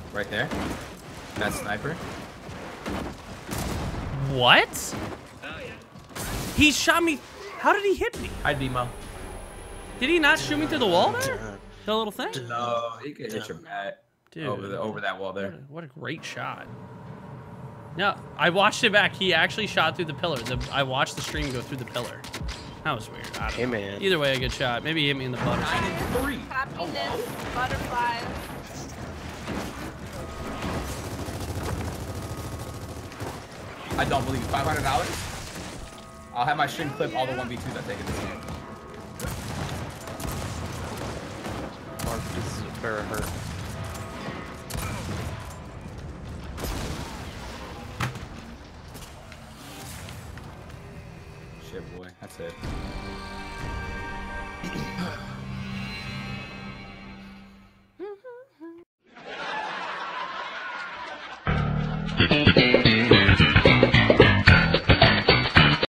Right there. That sniper. What? Oh yeah. He shot me. How did he hit me? I'd be Mo. Did he not shoot me through the wall there? The little thing? No, he could hit your bat. Dude. Over that wall there. What a great shot. No, I watched it back. He actually shot through the pillar. I watched the stream go through the pillar. That was weird. I don't know. man. Either way, a good shot. Maybe he hit me in the butt or something. 9 and 3. Happiness, butterflies. I don't believe it. $500? I'll have my stream clip all the 1v2s I take in this game. Mark, this is a bear hurt. Shit, boy. That's it.